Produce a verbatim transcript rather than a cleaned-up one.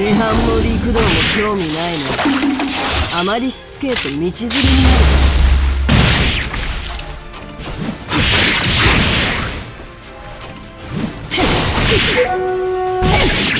涅槃も陸道も興味ないの。あまりしつけえと道連れになる。てっち